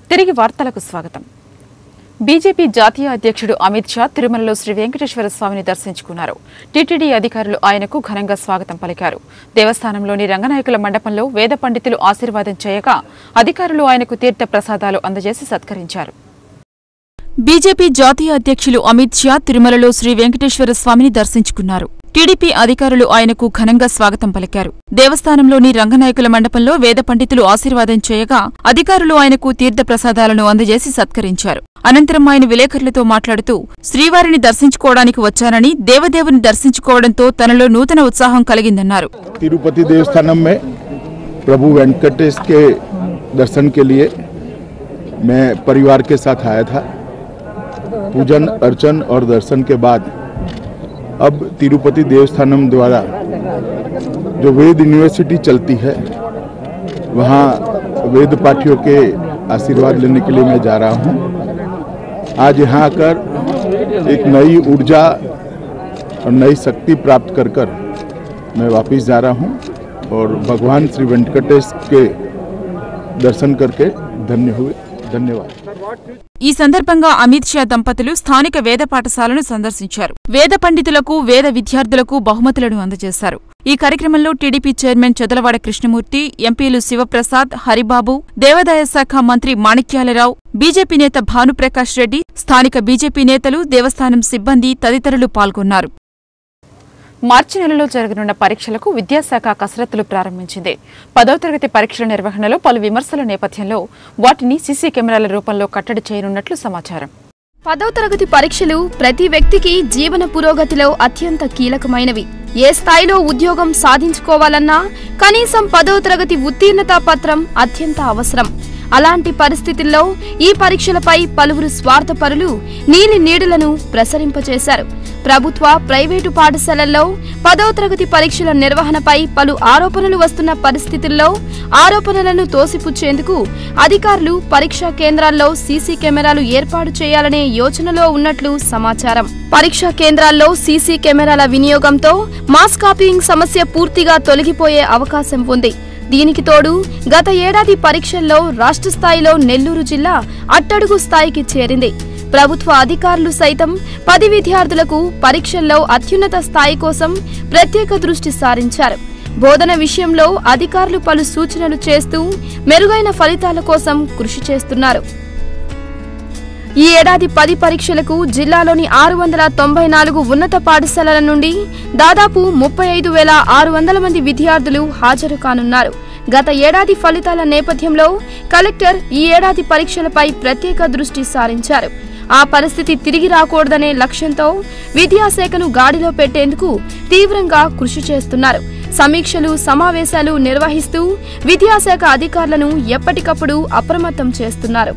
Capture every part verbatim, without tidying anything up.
తిరిగి వార్తలకు స్వాగతం. బీజేపీ జాతీయ అధ్యక్షుడు అమిత్ షా తిరుమలలో శ్రీ వెంకటేశ్వర స్వామిని దర్శించుకున్నారు. టీటీడీ అధికారులు ఆయనకు ఘనంగా స్వాగతం పలికారు. దేవస్థానంలోని రంగనాయకుల మండపంలో వేద పండితులు ఆశీర్వాదం చేయగా అధికారులు ఆయనకు తీర్థ ప్రసాదాలు అందజేసి సత్కరించారు. బీజేపీ జాతీయ అధ్యక్షులు అమిత్ షా తిరుమలలో శ్రీ వెంకటేశ్వర స్వామిని దర్శించుకున్నారు. టీడీపీ అధికారులు ఆయనకు ఘనంగా స్వాగతం పలికారు. దేవస్థానంలోని రంగనాయకుల మండపంలో వేద పండితులు ఆశీర్వాదం చేయగా అధికారులు ఆయనకు తీర్థ ప్రసాదాలను అందజేసి సత్కరించారు. అనంతరం ఆయన విలేకరులతో మాట్లాడుతూ శ్రీవారిని దర్శించుకోవడానికి వచ్చానని, దేవదేవుని దర్శించుకోవడంతో తనలో నూతన ఉత్సాహం కలిగిందన్నారు. తిరుపతి దేవస్థానం में प्रभु वेंकटेश के दर्शन के लिए मैं परिवार के साथ आया था. पूजन अर्चन और दर्शन के बाद अब तिरुपति देवस्थानम द्वारा जो वेद यूनिवर्सिटी चलती है वहाँ वेद पाठियों के आशीर्वाद लेने के लिए मैं जा रहा हूँ. आज यहाँ आकर एक नई ऊर्जा और नई शक्ति प्राप्त कर कर मैं वापस जा रहा हूँ और भगवान श्री वेंकटेश के दर्शन करके धन्य हुए. धन्यवाद. ఈ సందర్భంగా అమిత్ షా దంపతులు స్థానిక వేద పాఠశాలను సందర్శించారు. వేద పండితులకు, వేద విద్యార్థులకు బహుమతులను అందజేశారు. ఈ కార్యక్రమంలో టీడీపీ చైర్మన్ చదలవాడ కృష్ణమూర్తి, ఎంపీలు శివప్రసాద్, హరిబాబు, దేవాదాయ శాఖ మంత్రి మాణిక్యాలరావు, బీజేపీ నేత భానుప్రకాష్ రెడ్డి, స్థానిక బీజేపీ నేతలు, దేవస్థానం సిబ్బంది తదితరులు పాల్గొన్నారు. మార్చి నెలలో జరగనున్న పరీక్షలకు విద్యాశాఖ కసరత్తులు ప్రారంభించింది. పదో తరగతి పరీక్షల నిర్వహణలో పలు విమర్శల నేపథ్యంలో వాటిని సీసీ కెమెరాల రూపంలో కట్టడి చేయనున్నట్లు సమాచారం. పదో తరగతి పరీక్షలు ప్రతి వ్యక్తికి జీవన పురోగతిలో అత్యంత కీలకమైనవి. ఏ స్థాయిలో ఉద్యోగం సాధించుకోవాలన్నా కనీసం పదో తరగతి ఉత్తీర్ణతా పత్రం అత్యంత అవసరం. అలాంటి పరిస్థితుల్లో ఈ పరీక్షలపై పలువురు స్వార్థపరులు నీలి నీడలను ప్రసరింపచేశారు. ప్రభుత్వ, ప్రైవేటు పాఠశాలల్లో పదో తరగతి పరీక్షల నిర్వహణపై పలు ఆరోపణలు వస్తున్న పరిస్థితుల్లో ఆరోపణలను తోసిపుచ్చేందుకు అధికారులు పరీక్షా కేంద్రాల్లో సీసీ కెమెరాలు ఏర్పాటు చేయాలనే యోచనలో ఉన్నట్లు సమాచారం. పరీక్షా కేంద్రాల్లో సీసీ కెమెరాల వినియోగంతో మాస్ కాపీయింగ్ సమస్య పూర్తిగా తొలగిపోయే అవకాశం ఉంది. దీనికి తోడు గత ఏడాది పరీక్షల్లో రాష్ట్ర స్థాయిలో నెల్లూరు జిల్లా అట్టడుగు స్థాయికి చేరింది. ప్రభుత్వ అధికారులు సైతం పది విద్యార్థులకు పరీక్షల్లో అత్యున్నత స్థాయి కోసం ప్రత్యేక దృష్టి సారించారు. బోధన విషయంలో అధికారులు పలు సూచనలు చేస్తూ మెరుగైన ఫలితాల కోసం కృషి చేస్తున్నారు. ఈ ఏడాది పది పరీక్షలకు జిల్లాలోని ఆరు వందల తొంభై నాలుగు ఉన్నత పాఠశాలల నుండి దాదాపు ముప్పై ఐదు వేల ఆరు వందల మంది విద్యార్థులు హాజరు కానున్నారు. గత ఏడాది ఫలితాల నేపథ్యంలో కలెక్టర్ ఈ ఏడాది పరీక్షలపై ప్రత్యేక దృష్టి సారించారు. ఆ పరిస్థితి తిరిగి రాకూడదనే లక్ష్యంతో విద్యాశాఖను గాడిలో పెట్టేందుకు తీవ్రంగా కృషి చేస్తున్నారు. సమీక్షలు, సమావేశాలు నిర్వహిస్తూ విద్యాశాఖ అధికారులను ఎప్పటికప్పుడు అప్రమత్తం చేస్తున్నారు.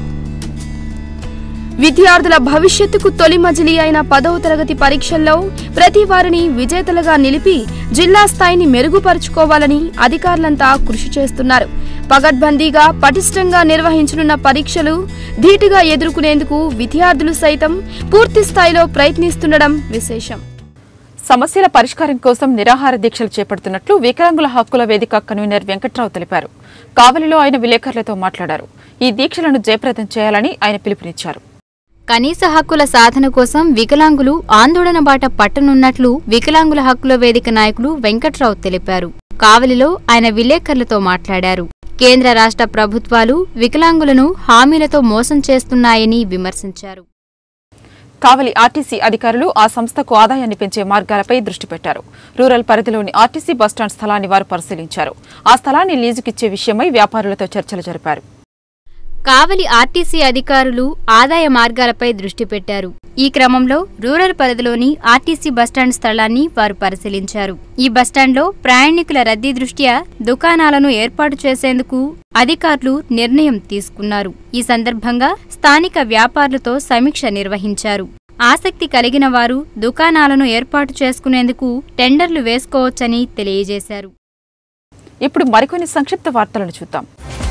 విద్యార్థుల భవిష్యత్తుకు తొలి మజిలీ అయిన పదవ తరగతి పరీక్షల్లో ప్రతి వారిని విజేతలుగా నిలిపి జిల్లా స్థాయిని మెరుగుపరుచుకోవాలని అధికారులంతా కృషి చేస్తున్నారు. పగడ్బందీగా పటిష్టంగా నిర్వహించనున్న పరీక్షలు ధీటుగా ఎదుర్కొనేందుకు విద్యార్థులు సైతం పూర్తి స్థాయిలో ప్రయత్నిస్తుండడం విశేషం. సమస్యల పరిష్కారం కోసం నిరాహార దీక్షలు చేపడుతున్నట్లు వికలాంగుల హక్కుల వేదిక కన్వీనర్ వెంకట్రావు తెలిపారు. కావలిలో ఆయన విలేకరులతో మాట్లాడారు. ఈ దీక్షలను జయప్రదం చేయాలని ఆయన పిలుపునిచ్చారు. కనీస హక్కుల సాధన కోసం వికలాంగులు ఆందోళన బాట పట్టనున్నట్లు వికలాంగుల హక్కుల వేదిక నాయకులు వెంకట్రావు తెలిపారు. కావలిలో ఆయన విలేకరులతో మాట్లాడారు. కేంద్ర రాష్ట్ర ప్రభుత్వాలు వికలాంగులను హామీలతో మోసం చేస్తున్నాయని విమర్శించారు. కావలి ఆర్టీసీ అధికారులు ఆ సంస్థకు ఆదాయాన్ని పెంచే మార్గాలపై దృష్టి పెట్టారు. రూరల్ పరిధిలోని ఆర్టీసీ బస్టాండ్ స్థలాన్ని వారు పరిశీలించారు. ఆ స్థలాన్ని లీజుకిచ్చే విషయమై వ్యాపారులతో చర్చలు జరిపారు. కావలి ఆర్టీసీ అధికారులు ఆదాయ మార్గాలపై దృష్టి పెట్టారు. ఈ క్రమంలో రూరల్ పరిధిలోని ఆర్టీసీ బస్టాండ్ స్థలాన్ని వారు పరిశీలించారు. ఈ బస్టాండ్లో ప్రయాణికుల రద్దీ దృష్ట్యా దుకాణాలను ఏర్పాటు చేసేందుకు అధికారులు నిర్ణయం తీసుకున్నారు. ఈ సందర్భంగా స్థానిక వ్యాపారులతో సమీక్ష నిర్వహించారు. ఆసక్తి కలిగిన వారు దుకాణాలను ఏర్పాటు చేసుకునేందుకు టెండర్లు వేసుకోవచ్చని తెలియజేశారు. ఇప్పుడు మరికొన్ని సంక్షిప్త వార్తలను చూద్దాం.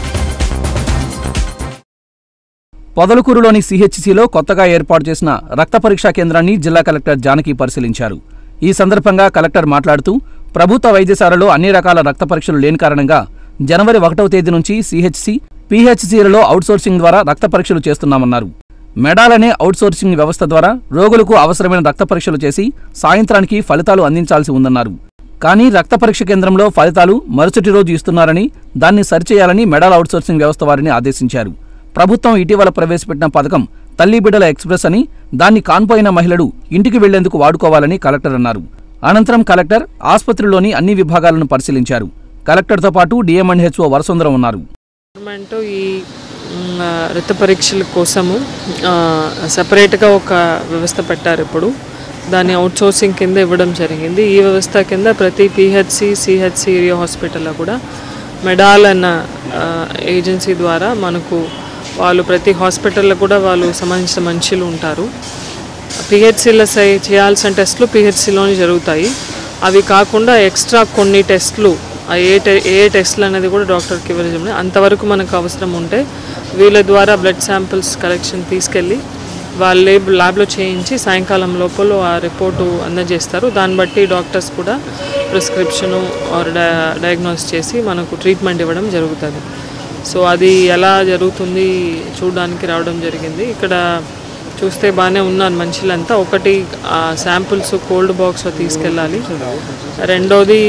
పొదలకూరులోని సీహెచ్సీలో కొత్తగా ఏర్పాటు చేసిన రక్త పరీక్షా కేంద్రాన్ని జిల్లా కలెక్టర్ జానకి పరిశీలించారు. ఈ సందర్భంగా కలెక్టర్ మాట్లాడుతూ ప్రభుత్వ వైద్యశాలలో అన్ని రకాల రక్త పరీక్షలు లేని కారణంగా జనవరి ఒకటవ తేదీ నుంచి సీహెచ్సీ పీహెచ్సీలలో అవుట్సోర్సింగ్ ద్వారా రక్త పరీక్షలు చేస్తున్నామన్నారు. మెడాలనే అవుట్సోర్సింగ్ వ్యవస్థ ద్వారా రోగులకు అవసరమైన రక్త పరీక్షలు చేసి సాయంత్రానికి ఫలితాలు అందించాల్సి ఉందన్నారు. కానీ రక్త పరీక్ష కేంద్రంలో ఫలితాలు మరుసటి రోజు ఇస్తున్నారని, దాన్ని సరిచేయాలని మెడాల్ అవుట్సోర్సింగ్ వ్యవస్థ వారిని ఆదేశించారు. ప్రభుత్వం ఇటీవల ప్రవేశపెట్టిన పథకం తల్లి బిడ్డల ఎక్స్ప్రెస్ అని, దాన్ని కాన్పోయిన మహిళలు ఇంటికి వెళ్లేందుకు వాడుకోవాలని కలెక్టర్ అన్నారు. అనంతరం కలెక్టర్ ఆసుపత్రిలోని అన్ని విభాగాలను పరిశీలించారు. కలెక్టర్తో పాటు డిఎం అండ్ హెచ్ఓ వరసుందరం ఉన్నారు. గవర్నమెంట్ ఈ రక్త పరీక్షల కోసము సపరేట్గా ఒక వ్యవస్థ పెట్టారు. ఇప్పుడు దాన్ని అవుట్సోర్సింగ్ కింద ఇవ్వడం జరిగింది. ఈ వ్యవస్థ కింద ప్రతి పిహెచ్సి సిహెచ్సి ఏరియా హాస్పిటల్లో కూడా మెడాల్ అన్న ఏజెన్సీ ద్వారా మనకు వాళ్ళు ప్రతి హాస్పిటల్లో కూడా వాళ్ళు సంబంధించిన మనుషులు ఉంటారు. పిహెచ్సిలో చేయాల్సిన టెస్టులు పిహెచ్సిలోనే జరుగుతాయి. అవి కాకుండా ఎక్స్ట్రా కొన్ని టెస్టులు ఏ టె ఏ టెస్టులు అనేది కూడా డాక్టర్కి ఇవ్వడం. అంతవరకు మనకు అవసరం ఉంటే వీళ్ళ ద్వారా బ్లడ్ శాంపిల్స్ కలెక్షన్ తీసుకెళ్ళి వాళ్ళ ల్యాబ్ ల్యాబ్లో చేయించి సాయంకాలం లోపల ఆ రిపోర్టు అందజేస్తారు. దాన్ని బట్టి డాక్టర్స్ కూడా ప్రిస్క్రిప్షను ఆర్ డయాగ్నోస్ చేసి మనకు ట్రీట్మెంట్ ఇవ్వడం జరుగుతుంది. సో అది ఎలా జరుగుతుంది చూడడానికి రావడం జరిగింది. ఇక్కడ చూస్తే బాగానే ఉన్నారు మనుషులంతా. ఒకటి శాంపుల్స్ కోల్డ్ బాక్స్లో తీసుకెళ్ళాలి. రెండోది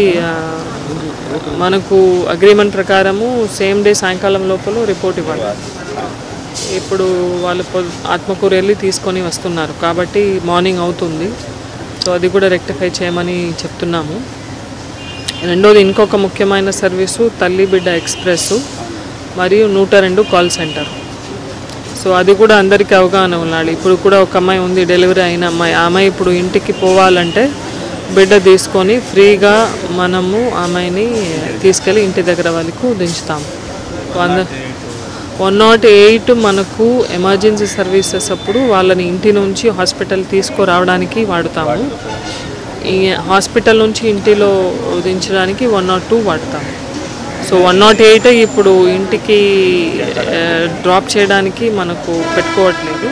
మనకు అగ్రిమెంట్ ప్రకారము సేమ్ డే సాయంకాలం లోపల రిపోర్ట్ ఇవ్వాలి. ఇప్పుడు వాళ్ళు ఆత్మకూరు వెళ్ళి తీసుకొని వస్తున్నారు కాబట్టి మార్నింగ్ అవుతుంది. సో అది కూడా రెక్టిఫై చేయమని చెప్తున్నాము. రెండోది ఇంకొక ముఖ్యమైన సర్వీసు తల్లి బిడ్డ ఎక్స్ప్రెస్ మరియు నూట రెండు కాల్ సెంటర్. సో అది కూడా అందరికీ అవగాహన ఉండాలి. ఇప్పుడు కూడా ఒక అమ్మాయి ఉంది, డెలివరీ అయిన అమ్మాయి. ఆ అమ్మాయి ఇప్పుడు ఇంటికి పోవాలంటే బిడ్డ తీసుకొని ఫ్రీగా మనము అమ్మాయిని తీసుకెళ్ళి ఇంటి దగ్గర వాళ్ళకు దించుతాము. వంద వన్ నాట్ ఎయిట్ మనకు ఎమర్జెన్సీ సర్వీసెస్ అప్పుడు వాళ్ళని ఇంటి నుంచి హాస్పిటల్ తీసుకురావడానికి వాడుతాము. ఈ హాస్పిటల్ నుంచి ఇంటిలో దించడానికి వన్ నాట్ టూ వాడతాము. సో వన్ నాట్ ఎయిట్ ఇప్పుడు ఇంటికి డ్రాప్ చేయడానికి మనకు పెట్టుకోవట్లేదు.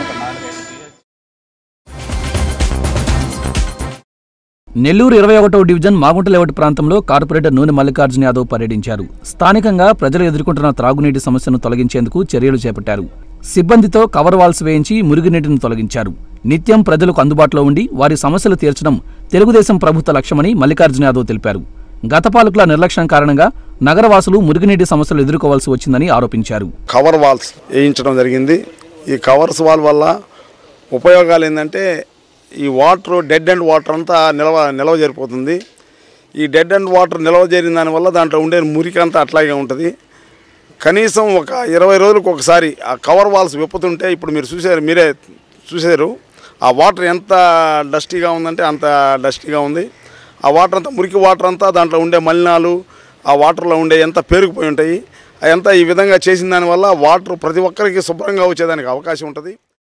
నెల్లూరు ఇరవై ఒకటవ డివిజన్ మాగుంట లేఅవుట్ ప్రాంతంలో కార్పొరేటర్ నూనె మల్లికార్జున యాదవ్ పర్యటించారు. స్థానికంగా ప్రజలు ఎదుర్కొంటున్న త్రాగునీటి సమస్యను తొలగించేందుకు చర్యలు చేపట్టారు. సిబ్బందితో కవర్ వాల్స్ వేయించి మురుగునీటిని తొలగించారు. నిత్యం ప్రజలకు అందుబాటులో ఉండి వారి సమస్యలు తీర్చడం తెలుగుదేశం ప్రభుత్వ లక్ష్యమని మల్లికార్జున యాదవ్ తెలిపారు. గత పాలకుల నిర్లక్ష్యం కారణంగా నగరవాసులు మురుగునీటి సమస్యలు ఎదుర్కోవాల్సి వచ్చిందని ఆరోపించారు. కవర్ వాల్స్ వేయించడం జరిగింది. ఈ కవర్స్ వాల్ వల్ల ఉపయోగాలు ఏంటంటే ఈ వాటర్ డెడ్ అండ్ వాటర్ అంతా నిలవ నిలవ జరిపోతుంది. ఈ డెడ్ అండ్ వాటర్ నిలవ చేరిన దానివల్ల దాంట్లో ఉండే మురికి అంతా అట్లాగే ఉంటుంది. కనీసం ఒక ఇరవై రోజులకు ఒకసారి ఆ కవర్ వాల్స్ విప్పుతుంటే ఇప్పుడు మీరు చూసారు మీరే చూసారు ఆ వాటర్ ఎంత డస్టీగా ఉందంటే అంత డస్టీగా ఉంది. ఆ వాటర్ అంతా మురికి వాటర్ అంతా దాంట్లో ఉండే మలినాలు ఆ వాటర్లో ఉండే ఎంత పేరుకుపోయి ఉంటాయి. అదంతా ఈ విధంగా చేసిన దానివల్ల వాటర్ ప్రతి ఒక్కరికి శుభ్రంగా వచ్చేదానికి అవకాశం ఉంటుంది.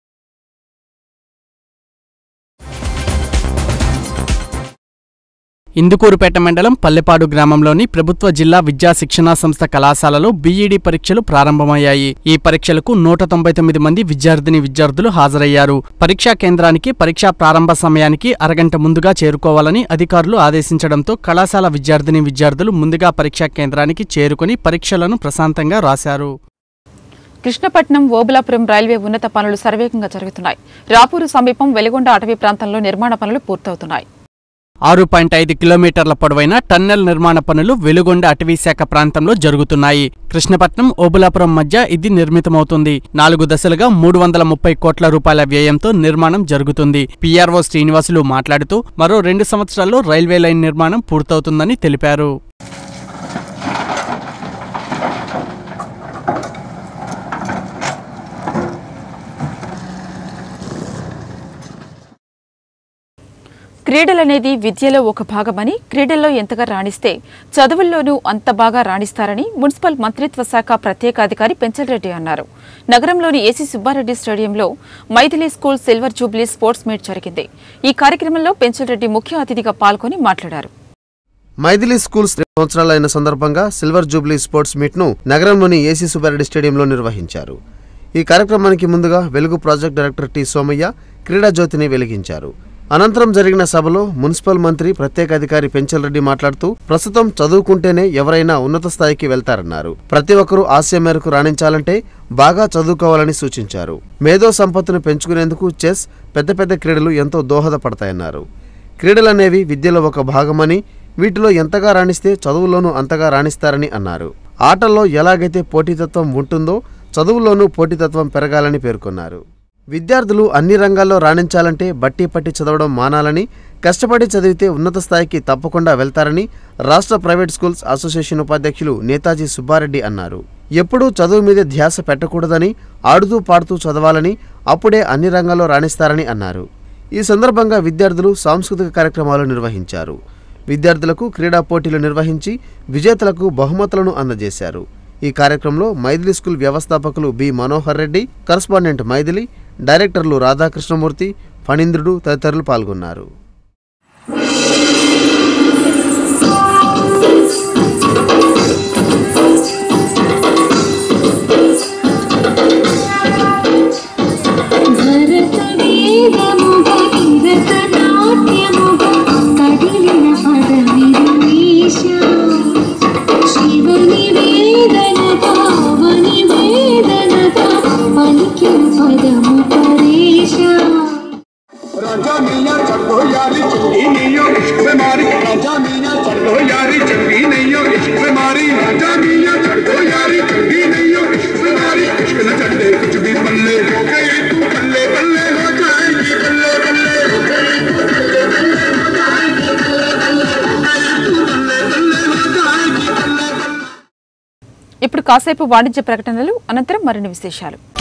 ఇందుకూరుపేట మండలం పల్లెపాడు గ్రామంలోని ప్రభుత్వ జిల్లా విద్యా శిక్షణా సంస్థ కళాశాలలో బీఈడీ పరీక్షలు ప్రారంభమయ్యాయి. ఈ పరీక్షలకు నూట తొంభై తొమ్మిది మంది విద్యార్థిని విద్యార్థులు హాజరయ్యారు. పరీక్షా కేంద్రానికి పరీక్షా ప్రారంభ సమయానికి అరగంట ముందుగా చేరుకోవాలని అధికారులు ఆదేశించడంతో కళాశాల విద్యార్థిని విద్యార్థులు ముందుగా పరీక్షా కేంద్రానికి చేరుకుని పరీక్షలను ప్రశాంతంగా రాశారు. కృష్ణపట్నం ఓబులాపురం రైల్వే ఉన్నత పనులు సర్వేగంగా జరుగుతున్నాయి. రాపూరు సమీపం వెలిగొండ అటవీ ప్రాంతంలో నిర్మాణ పనులు పూర్తవుతున్నాయి. ఆరు పాయింట్ ఐదు కిలోమీటర్ల పొడవైన టన్నెల్ నిర్మాణ పనులు వెలుగొండ అటవీశాఖ ప్రాంతంలో జరుగుతున్నాయి. కృష్ణపట్నం ఓబులాపురం మధ్య ఇది నిర్మితమవుతుంది. నాలుగు దశలుగా మూడు వందల ముప్పై కోట్ల రూపాయల వ్యయంతో నిర్మాణం జరుగుతుంది. పీఆర్ఓ శ్రీనివాసులు మాట్లాడుతూ మరో రెండు సంవత్సరాల్లో రైల్వే లైన్ నిర్మాణం పూర్తవుతుందని తెలిపారు. క్రీడలనేది విద్యలో ఒక భాగమని, క్రీడల్లో ఎంతగా రాణిస్తే చదువుల్లోనూ అంత బాగా రాణిస్తారని మున్సిపల్ మంత్రిత్వ శాఖ ప్రత్యేక అధికారి పెంచలరెడ్డి అన్నారు. నగరంలోని ఏసీ సుబ్బారెడ్డి స్టేడియంలో Maithili school silver jubilee sports meet జరిగింది. ఈ కార్యక్రమంలో పెంచలరెడ్డి ముఖ్య అతిథిగా పాల్గొని మాట్లాడారు. మైథిలి స్కూల్స్ సంవత్సరాలైన సందర్భంగా సిల్వర్ జూబ్లీ స్పోర్ట్స్ మీట్ ను నగరంలోని ఏసీ సుబ్బారెడ్డి స్టేడియంలో నిర్వహించారు. ఈ కార్యక్రమానికి ముందుగా వెలుగు ప్రాజెక్ట్ డైరెక్టర్ టి సోమయ్య క్రీడా జ్యోతిని వెలిగించారు. అనంతరం జరిగిన సభలో మున్సిపల్ మంత్రి ప్రత్యేక అధికారి పెంచల్ రెడ్డి మాట్లాడుతూ ప్రస్తుతం చదువుకుంటేనే ఎవరైనా ఉన్నత స్థాయికి వెళ్తారన్నారు. ప్రతి ఒక్కరూ ఆశయం మేరకు రాణించాలంటే బాగా చదువుకోవాలని సూచించారు. మేధో సంపత్తును పెంచుకునేందుకు చెస్, పెద్ద పెద్ద క్రీడలు ఎంతో దోహదపడతాయన్నారు. క్రీడలనేవి విద్యలో ఒక భాగమని, వీటిలో ఎంతగా రాణిస్తే చదువులోనూ అంతగా రాణిస్తారని అన్నారు. ఆటల్లో ఎలాగైతే పోటీతత్వం ఉంటుందో చదువుల్లోనూ పోటీతత్వం పెరగాలని పేర్కొన్నారు. విద్యార్థులు అన్ని రంగాల్లో రాణించాలంటే బట్టి పట్టి చదవడం మానాలని, కష్టపడి చదివితే ఉన్నత స్థాయికి తప్పకుండా వెళ్తారని రాష్ట్ర ప్రైవేట్ స్కూల్స్ అసోసియేషన్ ఉపాధ్యక్షులు నేతాజీ సుబ్బారెడ్డి అన్నారు. ఎప్పుడూ చదువు మీద ధ్యాస పెట్టకూడదని, ఆడుతూ పాడుతూ చదవాలని, అప్పుడే అన్ని రంగాల్లో రాణిస్తారని అన్నారు. ఈ సందర్భంగా విద్యార్థులు సాంస్కృతిక కార్యక్రమాలు నిర్వహించారు. విద్యార్థులకు క్రీడా పోటీలు నిర్వహించి విజేతలకు బహుమతులను అందజేశారు. ఈ కార్యక్రమంలో మైథిలి స్కూల్ వ్యవస్థాపకులు బి మనోహర్ రెడ్డి, కరస్పాండెంట్ మైథిలి, డైరెక్టర్లు రాధాకృష్ణమూర్తి, ఫణీంద్రుడు తదితరులు పాల్గొన్నారు. ఇప్పుడు కాసేపు వాణిజ్య ప్రకటనలు, అనంతరం మరిన్ని విశేషాలు.